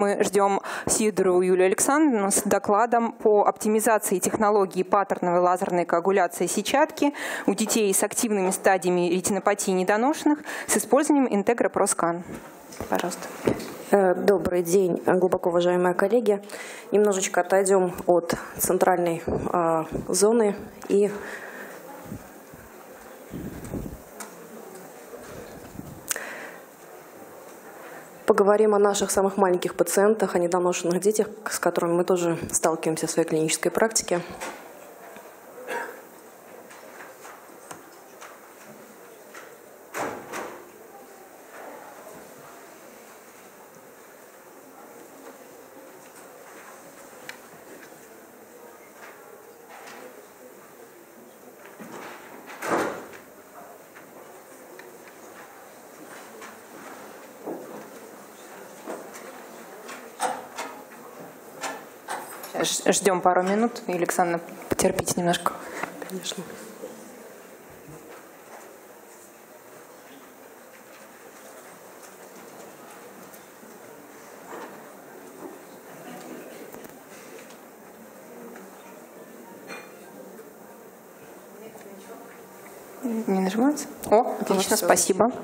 Мы ждем Сидорову Юлию Александровну с докладом по оптимизации технологии паттерновой лазерной коагуляции сетчатки у детей с активными стадиями ретинопатии недоношенных с использованием Integra Pro Scan. Пожалуйста. Добрый день, глубоко уважаемые коллеги. Немножечко отойдем от центральной зоны и поговорим о наших самых маленьких пациентах, о недоношенных детях, с которыми мы тоже сталкиваемся в своей клинической практике. Ждем пару минут. Александра, потерпите немножко. Конечно. Не нажимается? О, отлично, спасибо.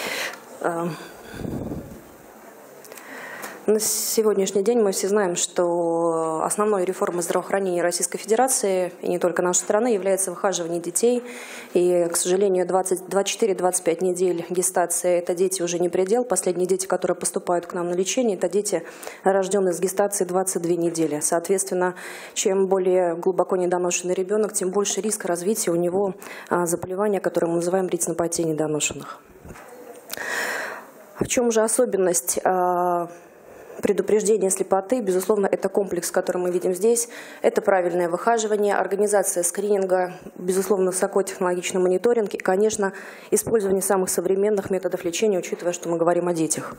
На сегодняшний день мы все знаем, что основной реформой здравоохранения Российской Федерации, и не только нашей страны, является выхаживание детей. И, к сожалению, 24-25 недель гестации – это дети уже не предел. Последние дети, которые поступают к нам на лечение, это дети, рожденные с гестацией 22 недели. Соответственно, чем более глубоко недоношенный ребенок, тем больше риск развития у него заболевания, которое мы называем ретинопатией недоношенных. В чем же особенность предупреждение слепоты? Безусловно, это комплекс, который мы видим здесь. Это правильное выхаживание, организация скрининга, безусловно, высокотехнологичный мониторинг и, конечно, использование самых современных методов лечения, учитывая, что мы говорим о детях.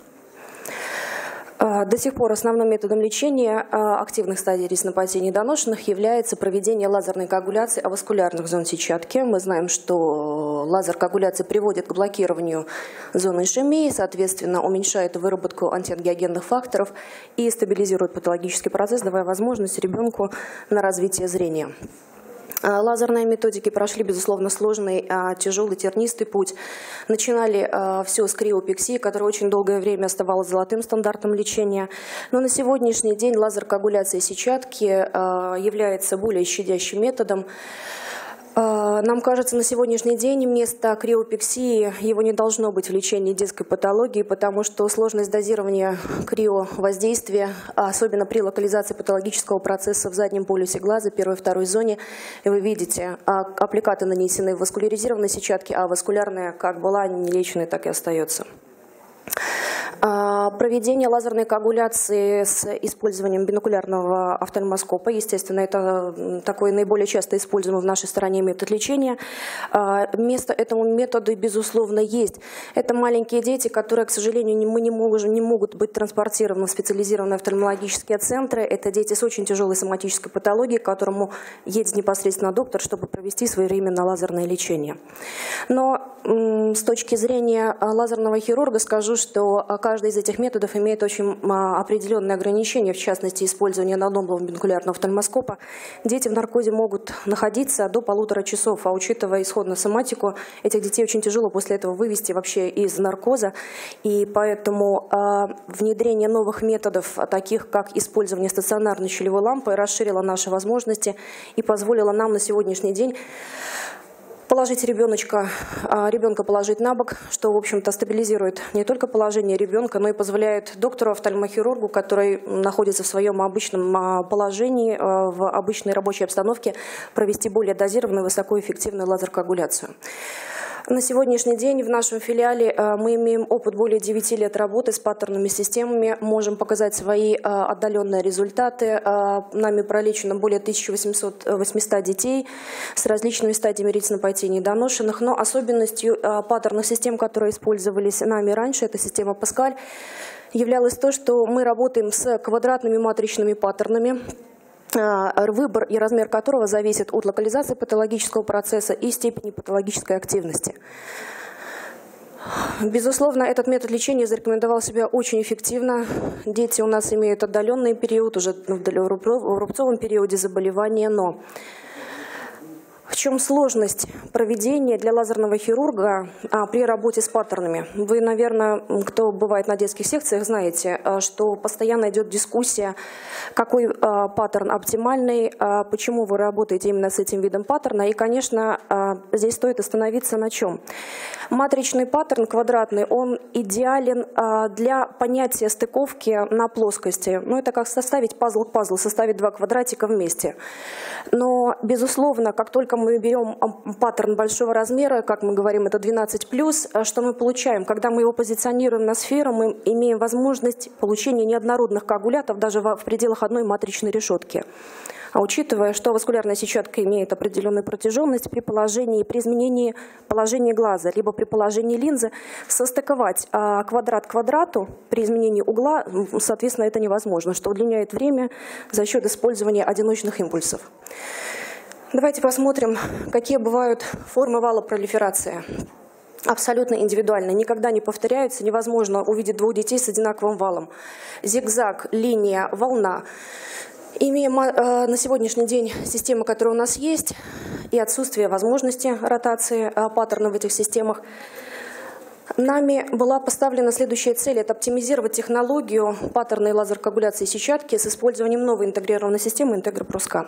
До сих пор основным методом лечения активных стадий ретинопатии недоношенных является проведение лазерной коагуляции аваскулярных зон сетчатки. Мы знаем, что лазер коагуляции приводит к блокированию зоны ишемии, соответственно, уменьшает выработку антиангиогенных факторов и стабилизирует патологический процесс, давая возможность ребенку на развитие зрения. Лазерные методики прошли, безусловно, сложный, тяжелый, тернистый путь. Начинали все с криопексии, которая очень долгое время оставалась золотым стандартом лечения. Но на сегодняшний день лазер коагуляции сетчатки является более щадящим методом. Нам кажется, на сегодняшний день вместо криопексии его не должно быть в лечении детской патологии, потому что сложность дозирования криовоздействия, особенно при локализации патологического процесса в заднем полюсе глаза, первой и второй зоне, вы видите, аппликаты нанесены в васкуляризированной сетчатке, а васкулярная как была нелеченной, так и остается. Проведение лазерной коагуляции с использованием бинокулярного офтальмоскопа, естественно, это такой наиболее часто используемый в нашей стране метод лечения. Место этому методу, безусловно, есть. Это маленькие дети, которые, к сожалению, не могут быть транспортированы в специализированные офтальмологические центры. Это дети с очень тяжелой соматической патологией, к которому едет непосредственно доктор, чтобы провести своевременно лазерное лечение. Но с точки зрения лазерного хирурга скажу, что каждый из этих методов имеет очень определенные ограничения, в частности, использование анодомного бинокулярного офтальмоскопа. Дети в наркозе могут находиться до 1,5 часов, а учитывая исходную соматику, этих детей очень тяжело после этого вывести вообще из наркоза. И поэтому внедрение новых методов, таких как использование стационарной щелевой лампы, расширило наши возможности и позволило нам на сегодняшний день положить ребенка положить на бок, что, в общем-то, стабилизирует не только положение ребенка, но и позволяет доктору-офтальмохирургу, который находится в своем обычном положении, в обычной рабочей обстановке, провести более дозированную, высокоэффективную лазер-коагуляцию. На сегодняшний день в нашем филиале мы имеем опыт более 9 лет работы с паттернными системами, можем показать свои отдаленные результаты. Нами пролечено более 1800 детей с различными стадиями ретинопатии недоношенных, но особенностью паттерных систем, которые использовались нами раньше, это система Паскаль, являлось то, что мы работаем с квадратными матричными паттернами, выбор и размер которого зависит от локализации патологического процесса и степени патологической активности. Безусловно, этот метод лечения зарекомендовал себя очень эффективно. Дети у нас имеют отдаленный период, уже в рубцовом периоде заболевания, но в чем сложность проведения для лазерного хирурга при работе с паттернами? Вы, наверное, кто бывает на детских секциях, знаете, что постоянно идет дискуссия, какой паттерн оптимальный, почему вы работаете именно с этим видом паттерна. И, конечно, здесь стоит остановиться на чем. Матричный паттерн квадратный, он идеален для понятия стыковки на плоскости. Ну, это как составить пазл к пазлу, составить два квадратика вместе. Но, безусловно, как только мы берем паттерн большого размера, как мы говорим, это 12+, что мы получаем? Когда мы его позиционируем на сферу, мы имеем возможность получения неоднородных коагулятов даже в пределах одной матричной решетки. А учитывая, что васкулярная сетчатка имеет определенную протяженность, при положении, при изменении положения глаза, либо при положении линзы, состыковать квадрат к квадрату при изменении угла, соответственно, это невозможно, что удлиняет время за счет использования одиночных импульсов. Давайте посмотрим, какие бывают формы валопролиферации. Абсолютно индивидуально, никогда не повторяются, невозможно увидеть двух детей с одинаковым валом. Зигзаг, линия, волна. Имея на сегодняшний день систему, которая у нас есть, и отсутствие возможности ротации паттерна в этих системах, нами была поставлена следующая цель – это оптимизировать технологию паттерной лазер-коагуляции сетчатки с использованием новой интегрированной системы Integra ProScan.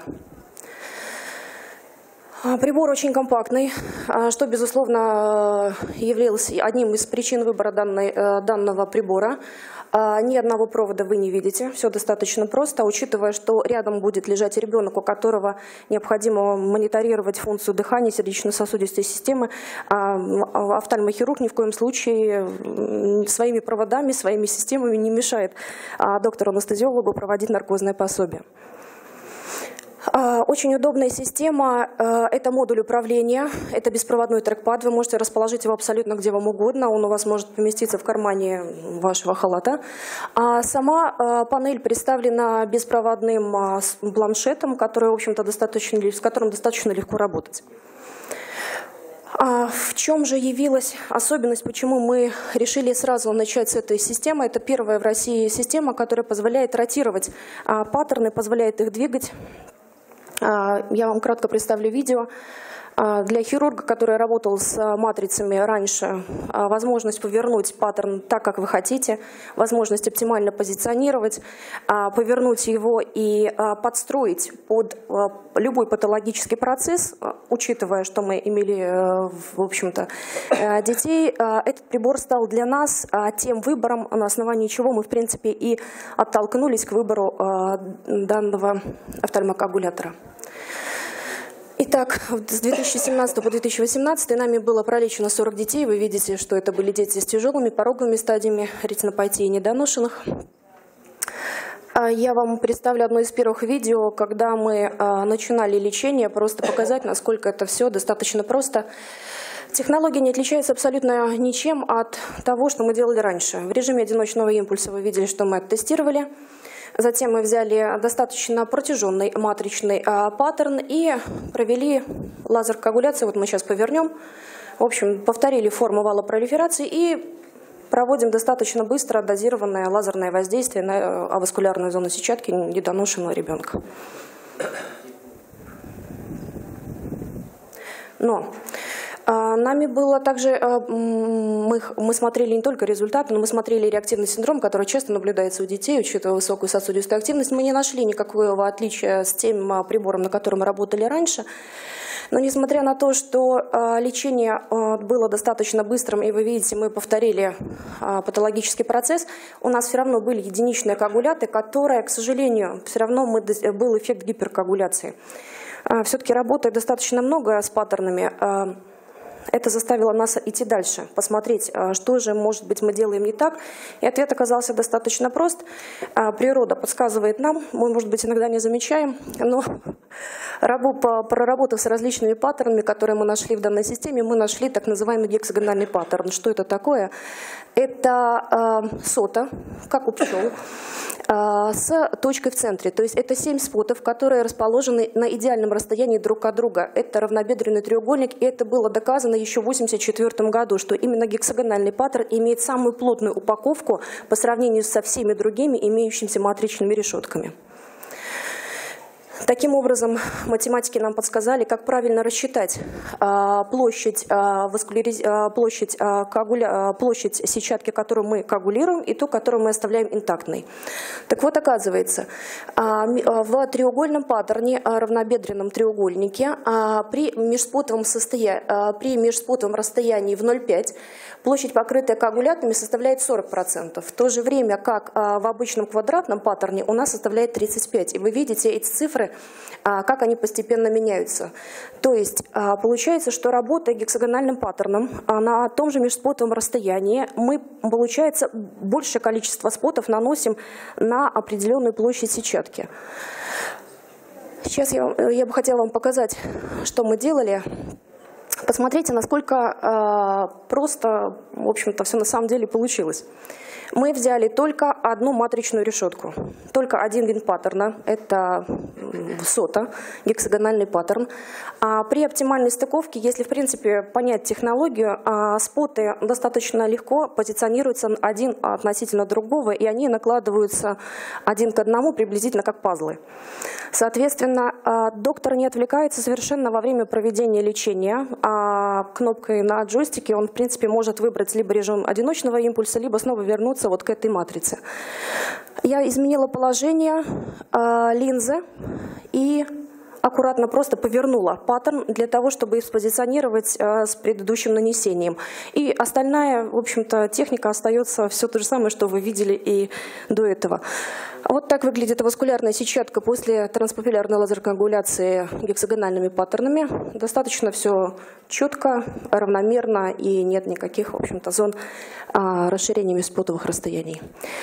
Прибор очень компактный, что, безусловно, являлось одним из причин выбора данного прибора. Ни одного провода вы не видите, все достаточно просто, учитывая, что рядом будет лежать ребенок, у которого необходимо мониторировать функцию дыхания, сердечно-сосудистой системы. Офтальмохирург ни в коем случае своими проводами, своими системами не мешает доктору-анестезиологу проводить наркозное пособие. Очень удобная система – это модуль управления, это беспроводной трекпад, вы можете расположить его абсолютно где вам угодно, он у вас может поместиться в кармане вашего халата. А сама панель представлена беспроводным планшетом, который, в общем-то, с которым достаточно легко работать. В чем же явилась особенность, почему мы решили сразу начать с этой системы? Это первая в России система, которая позволяет ротировать паттерны, позволяет их двигать. Я вам кратко представлю видео. Для хирурга, который работал с матрицами раньше, возможность повернуть паттерн так, как вы хотите, возможность оптимально позиционировать, повернуть его и подстроить под любой патологический процесс, учитывая, что мы имели, в общем-то, детей. Этот прибор стал для нас тем выбором, на основании чего мы, в принципе, и оттолкнулись к выбору данного офтальмокоагулятора. Итак, с 2017 по 2018 нами было пролечено 40 детей. Вы видите, что это были дети с тяжелыми пороговыми стадиями ретинопатии недоношенных. Я вам представлю одно из первых видео, когда мы начинали лечение, просто показать, насколько это все достаточно просто. Технология не отличается абсолютно ничем от того, что мы делали раньше. В режиме одиночного импульса вы видели, что мы оттестировали. Затем мы взяли достаточно протяженный матричный паттерн и провели лазер-коагуляцию. Вот мы сейчас повернем. В общем, повторили форму валопролиферации и проводим достаточно быстро дозированное лазерное воздействие на аваскулярную зону сетчатки недоношенного ребенка. Но нами было также, мы смотрели не только результаты, но мы смотрели реактивный синдром, который часто наблюдается у детей, учитывая высокую сосудистую активность. Мы не нашли никакого отличия с тем прибором, на котором мы работали раньше. Но несмотря на то, что лечение было достаточно быстрым, и вы видите, мы повторили патологический процесс, у нас все равно были единичные коагуляты, которые, к сожалению, все равно был эффект гиперкоагуляции. Все-таки работает достаточно много с паттернами. Это заставило нас идти дальше, посмотреть, что же, может быть, мы делаем не так. И ответ оказался достаточно прост. Природа подсказывает нам, мы, может быть, иногда не замечаем, но проработав с различными паттернами, которые мы нашли в данной системе, мы нашли так называемый гексагональный паттерн. Что это такое? Это сота, как у пчел, с точкой в центре. То есть это 7 спотов, которые расположены на идеальном расстоянии друг от друга. Это равнобедренный треугольник, и это было доказано доказано еще в 1984 году, что именно гексагональный паттерн имеет самую плотную упаковку по сравнению со всеми другими имеющимися матричными решетками. Таким образом, математики нам подсказали, как правильно рассчитать площадь сетчатки, которую мы коагулируем, и ту, которую мы оставляем интактной. Так вот, оказывается, в треугольном паттерне, равнобедренном треугольнике, при межспотовом расстоянии в 0,5 площадь, покрытая коагулятами, составляет 40%, в то же время как в обычном квадратном паттерне у нас составляет 35%. И вы видите эти цифры, как они постепенно меняются. То есть получается, что работая гексагональным паттерном на том же межспотовом расстоянии, мы, получается, большее количество спотов наносим на определенную площадь сетчатки. Сейчас я бы хотела вам показать, что мы делали. Посмотрите, насколько просто, в общем-то, все на самом деле получилось. Мы взяли только одну матричную решетку, только один винт паттерна, это сота, гексагональный паттерн. А при оптимальной стыковке, если в принципе понять технологию, споты достаточно легко позиционируются один относительно другого, и они накладываются один к одному приблизительно как пазлы. Соответственно, доктор не отвлекается совершенно во время проведения лечения. Кнопкой на джойстике он, в принципе, может выбрать либо режим одиночного импульса, либо снова вернуться вот к этой матрице. Я изменила положение линзы и аккуратно просто повернула паттерн для того, чтобы их спозиционировать с предыдущим нанесением. И остальная, в общем-то, техника остается все то же самое, что вы видели и до этого. Вот так выглядит аваскулярная сетчатка после транспапиллярной лазеркоагуляции гексагональными паттернами. Достаточно все четко, равномерно и нет никаких, в общем-то, зон расширения межспотовых расстояний.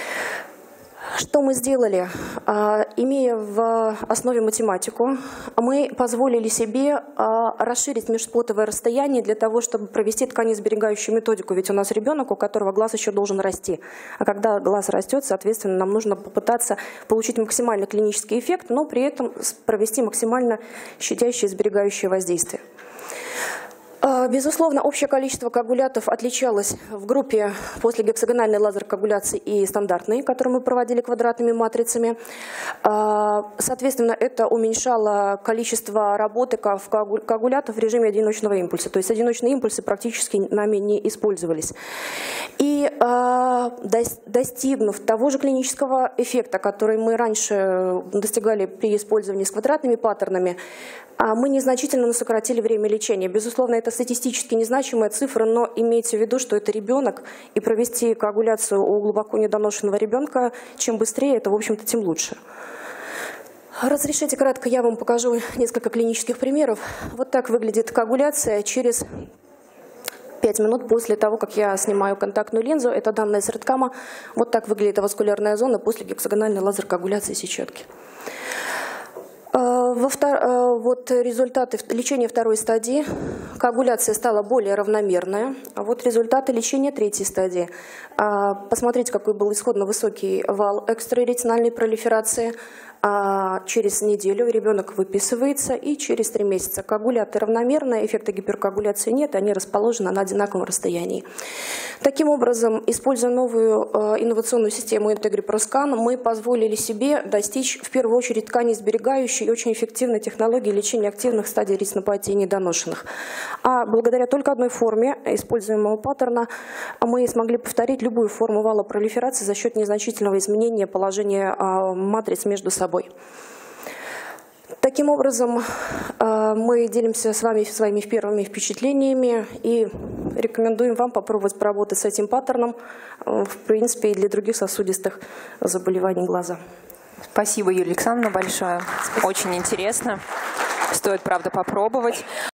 Что мы сделали? Имея в основе математику, мы позволили себе расширить межспотовое расстояние для того, чтобы провести тканесберегающую методику. Ведь у нас ребенок, у которого глаз еще должен расти. А когда глаз растет, соответственно, нам нужно попытаться получить максимально клинический эффект, но при этом провести максимально щадящее и сберегающее воздействие. Безусловно, общее количество коагулятов отличалось в группе после гексагональной лазеркоагуляции и стандартной, которую мы проводили квадратными матрицами. Соответственно, это уменьшало количество работы коагулятов в режиме одиночного импульса. То есть одиночные импульсы практически нами не использовались. И достигнув того же клинического эффекта, который мы раньше достигали при использовании с квадратными паттернами, мы незначительно сократили время лечения. Безусловно, это статистически незначимая цифра, но имейте в виду, что это ребенок, и провести коагуляцию у глубоко недоношенного ребенка, чем быстрее, это, в общем-то, тем лучше. Разрешите кратко, я вам покажу несколько клинических примеров. Вот так выглядит коагуляция через 5 минут после того, как я снимаю контактную линзу. Это данные с РТКАМа. Вот так выглядит аваскулярная зона после гексагональной лазеркоагуляции сетчатки. Вот результаты лечения второй стадии. Коагуляция стала более равномерная. А вот результаты лечения третьей стадии. Посмотрите, какой был исходно высокий вал экстраретинальной пролиферации. Через неделю ребенок выписывается, и через 3 месяца коагуляты равномерные, эффекта гиперкоагуляции нет, они расположены на одинаковом расстоянии. Таким образом, используя новую инновационную систему IntegriProScan, мы позволили себе достичь в первую очередь тканесберегающей и очень эффективной технологии лечения активных стадий ретинопатии недоношенных. А благодаря только одной форме используемого паттерна мы смогли повторить любую форму вала пролиферации за счет незначительного изменения положения матриц между собой. Таким образом, мы делимся с вами своими первыми впечатлениями и рекомендуем вам попробовать поработать с этим паттерном, в принципе, и для других сосудистых заболеваний глаза. Спасибо, Юлия Александровна, большое. Спасибо. Очень интересно. Стоит, правда, попробовать.